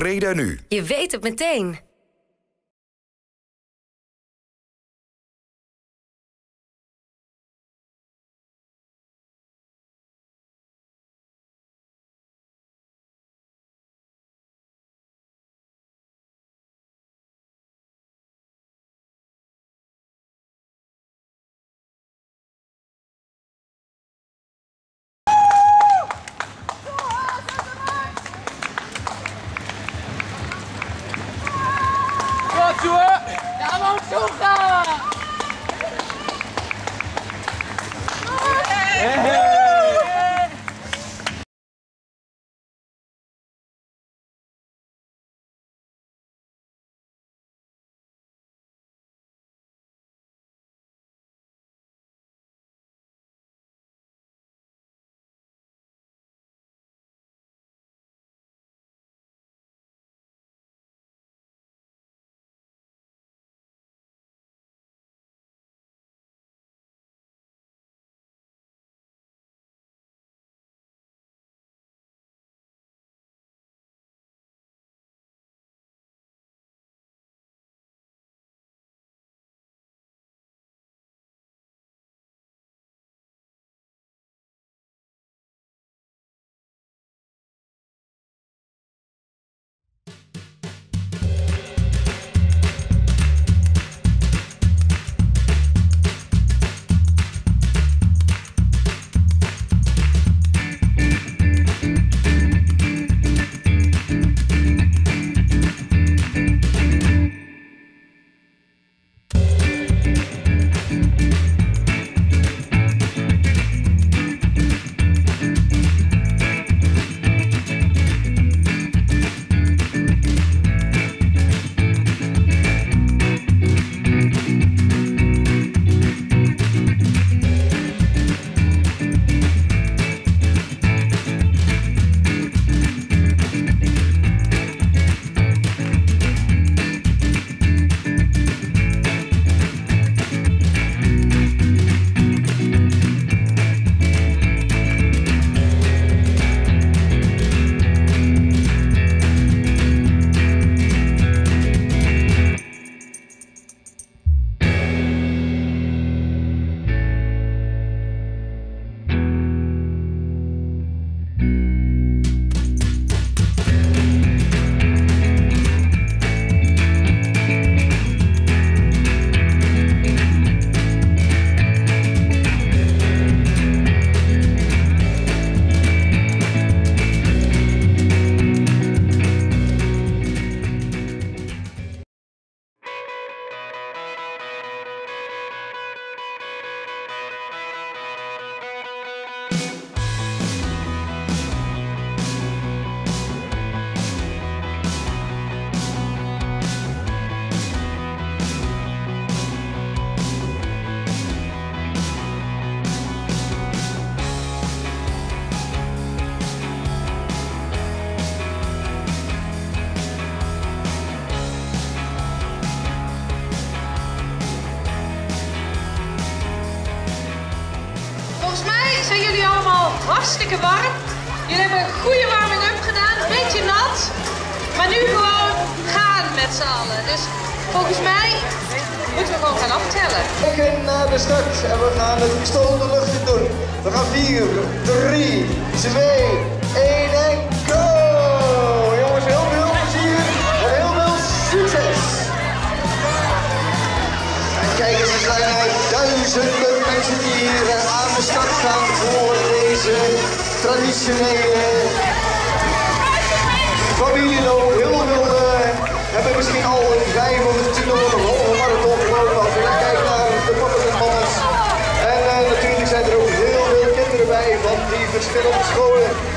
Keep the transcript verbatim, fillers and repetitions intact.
Breda Nu. Je weet het meteen. Ja, maar zo gaan! Zijn jullie allemaal hartstikke warm? Jullie hebben een goede warming-up gedaan, een beetje nat. Maar nu gewoon gaan met z'n allen. Dus volgens mij moeten we gewoon gaan aftellen. We gaan naar de start en we gaan het pistool de lucht in doen. We gaan vier, drie, twee, één en go! Jongens, heel veel plezier en heel veel succes! En kijk eens, er zijn duizenden mensen die hier aan de start gaan voor deze traditionele familieloop. Heel veel uh, hebben misschien al een vijf of een tien of een halve marathon gelopen. Als we kijken naar de papa's en mama's. En uh, natuurlijk zijn er ook heel veel kinderen bij van die verschillende scholen.